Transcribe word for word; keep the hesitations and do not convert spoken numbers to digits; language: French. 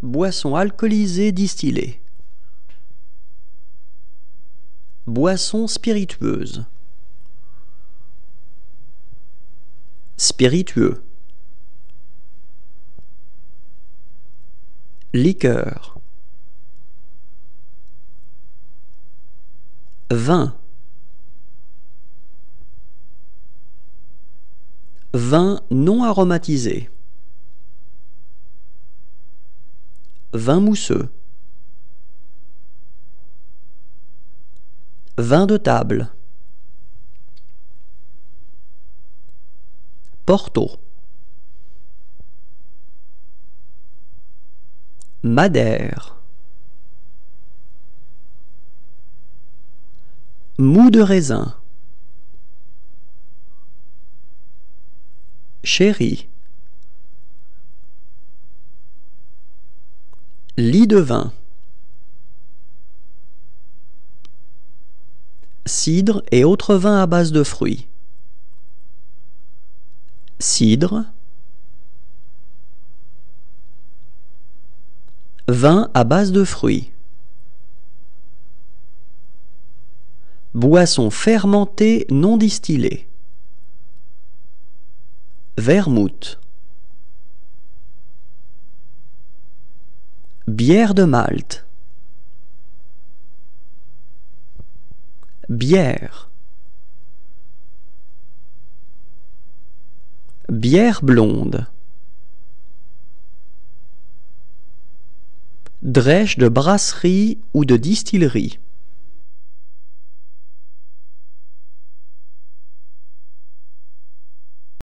Boisson alcoolisée distillée. Boisson spiritueuse. Spiritueux. Liqueur. Vin. Vin non aromatisé. Vin mousseux. Vin de table. Porto. Madère. Mou de raisin. Sherry. Lit de vin. Cidre et autres vins à base de fruits. Cidre. Vin à base de fruits. Boisson fermentée non distillée. Vermouth. Bière de Malte. Bière. Bière blonde. Drèche de brasserie ou de distillerie.